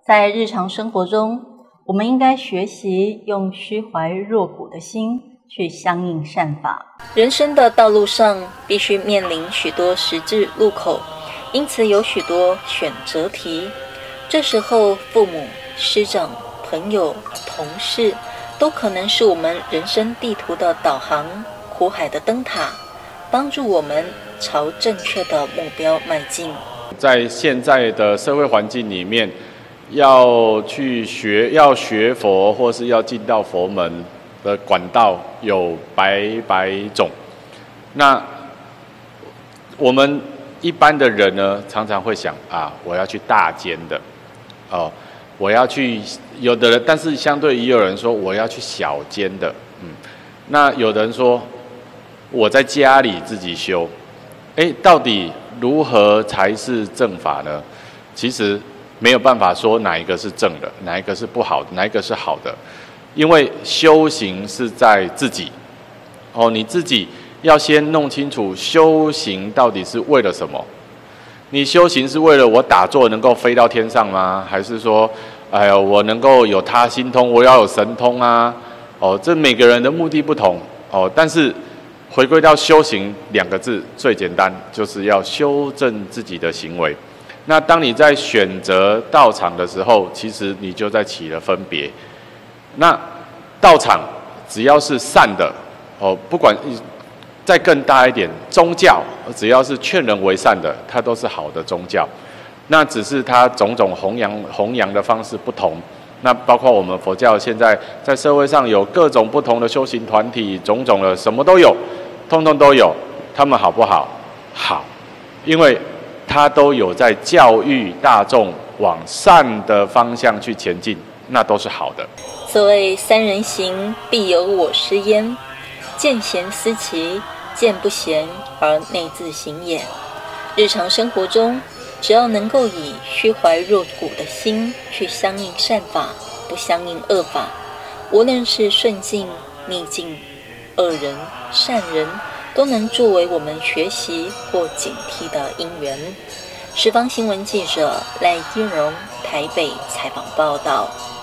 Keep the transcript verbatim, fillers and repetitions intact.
在日常生活中，我们应该学习用虚怀若谷的心去相应善法。人生的道路上必须面临许多十字路口，因此有许多选择题。这时候，父母、师长、朋友、同事都可能是我们人生地图的导航、苦海的灯塔，帮助我们朝正确的目标迈进。 在现在的社会环境里面，要去学要学佛，或是要进到佛门的管道有百百种。那我们一般的人呢，常常会想啊，我要去大间的，哦，我要去有的人，但是相对也有人说我要去小间的，嗯，那有的人说我在家里自己修，哎，到底如何才是正法呢？其实没有办法说哪一个是正的，哪一个是不好的，哪一个是好的，因为修行是在自己。哦，你自己要先弄清楚修行到底是为了什么。你修行是为了我打坐能够飞到天上吗？还是说，哎呀，我能够有他心通，我要有神通啊？哦，这每个人的目的不同。哦，但是回归到修行两个字，最简单，就是要修正自己的行为。那当你在选择道场的时候，其实你就在起了分别。那道场只要是善的，哦，不管再更大一点，宗教只要是劝人为善的，它都是好的宗教。那只是它种种弘扬弘扬的方式不同。那包括我们佛教现在在社会上有各种不同的修行团体，种种的什么都有，通通都有。他们好不好？好，因为他都有在教育大众往善的方向去前进，那都是好的。 所谓三人行，必有我师焉。见贤思齐，见不贤而内自省也。日常生活中，只要能够以虚怀若谷的心去相应善法，不相应恶法，无论是顺境、逆境、恶人、善人，都能作为我们学习或警惕的因缘。十方新闻记者赖金荣台北采访报道。